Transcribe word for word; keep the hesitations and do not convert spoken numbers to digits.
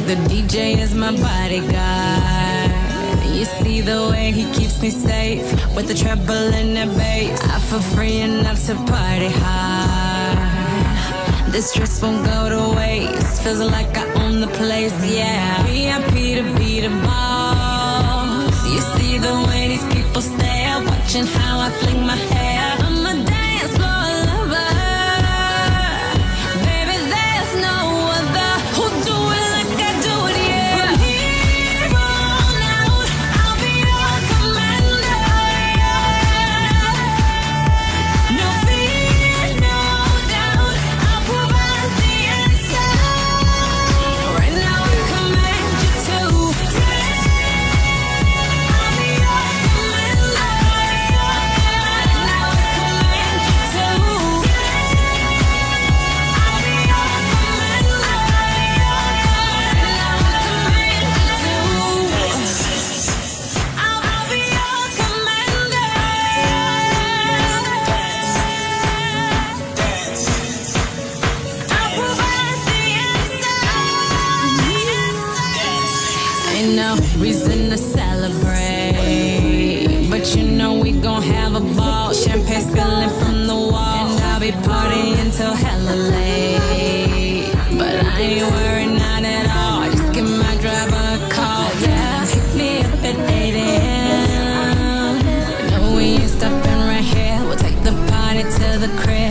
The D J is my bodyguard. You see the way he keeps me safe with the treble and the bass. I feel free enough to party hard. This stress won't go to waste. Feels like I own the place, yeah. V I P to be the boss. You see the way these people stare, watching how I fling my hair. I'm a dance floor lover. Baby, there's no other who do it like I do it, yeah. From here on out, I'll be your commander. No fear, no doubt, I'll provide the answer. Right now I command you to I'll be your commander. Right now I command you to I'll be your commander. Right now I command you to I'll be your commander. I'll provide the answer. Ain't no reason to celebrate, but you know we gon' have a ball. Champagne spilling from the wall, and I'll be partying till hella late. But I ain't worried, not at all. Just give my driver a call, yeah. Pick me up at eight a m No, we ain't stopping right here. We'll take the party to the crib.